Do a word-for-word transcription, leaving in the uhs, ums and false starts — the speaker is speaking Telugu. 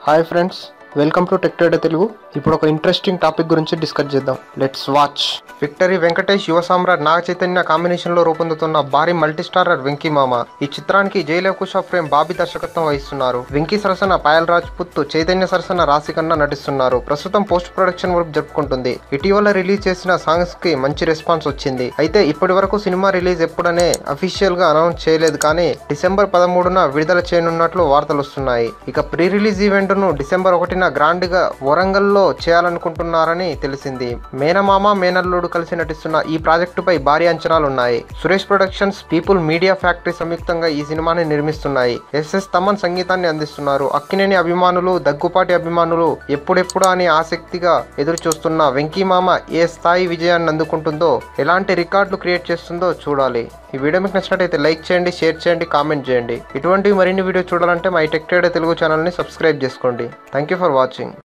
Hi friends, welcome to tech Telugu. ఇప్పుడు ఒక ఇంట్రెస్టింగ్ టాపిక్ గురించి డిస్కస్ చేద్దాం. Let's watch. Victory Venkatesh Yuva Samrat Naga Chaitanya combination లో రూపొందుతున్న భారీ మల్టీస్టారర్ వెంకీ మామ. ఈ చిత్రానికి జయలవకుశ ఫ్రేమ్ బాబీ దర్శకత్వం వహిస్తున్నారు. వెంకీ సరసన పయల్ రాజ్పుత్, చైతన్య సరసన రాసి కన్నా నటిస్తున్నారు. ప్రస్తుతం పోస్ట్ ప్రొడక్షన్ వర్క్ జరుపుకుంటుంది. ఇటీవల రిలీజ్ చేసిన సాంగ్స్ కి మంచి రెస్పాన్స్ వచ్చింది. అయితే ఇప్పటి వరకు సినిమా రిలీజ్ ఎప్పుడనే అఫీషియల్ గా అనౌన్స్ చేయలేదు, కానీ డిసెంబర్ పదమూడున విడుదల చేయనున్నట్లు వార్తలు వస్తున్నాయి. ఇక ప్రీ రిలీజ్ ఈవెంట్ ను డిసెంబర్ ఒకటిన గ్రాండ్ గా వరంగల్ లో చేయాలనుకుంటున్నారని తెలిసింది. మేనమామ మేనల్లుడు కలిసి నటిస్తున్న ఈ ప్రాజెక్టుపై భారీ అంచనాలున్నాయి. Suresh productions, people media factory సంయుక్తంగా ఈ సినిమాని నిర్మిస్తున్నాయి. ఎస్ఎస్ తమన్ సంగీతాన్ని అందిస్తున్నారు. అక్కినేని అభిమానులు, దగ్గుపాటి అభిమానులు ఎప్పుడెప్పుడా అని ఆసక్తిగా ఎదురు చూస్తున్న వెంకీ మామ ఏ స్థాయి విజయాన్ని అందుకుంటుందో, ఎలాంటి రికార్డులు క్రియేట్ చేస్తుందో చూడాలి. ఈ వీడియో మీకు నచ్చినట్లయితే లైక్ చేయండి, షేర్ చేయండి, కామెంట్ చేయండి. ఇటువంటి మరిన్ని వీడియో చూడాలంటే మై టెక్ తెలుగు ఛానల్ని సబ్స్క్రైబ్ చేసుకోండి. Thank you for watching.